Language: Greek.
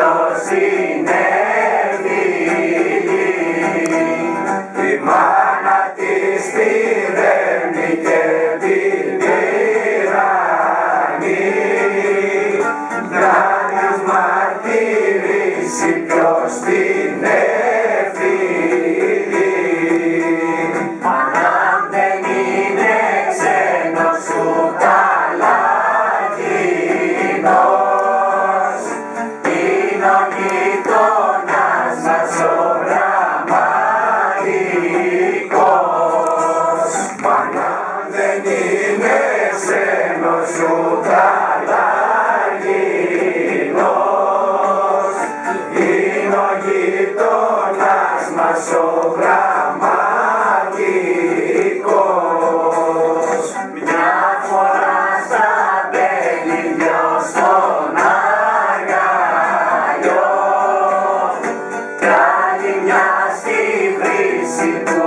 ποιος είναι φίλη. Η μάνα της πηδέρνει και την τυραννεί, να της μαρτυρήσει ποιος την εφήλει. Αν δεν είναι ξένος ούτε αλλαγινός, είναι ο γείτονας μας ο γραμματικός. Αν δεν είναι ξένος ούτε αλλαγινός, είναι ο γείτονας μας ο γραμματικός. Μια φορά στα μπέλη, δυο στον αγκαλιό, κι άλλη μια στη βρύση.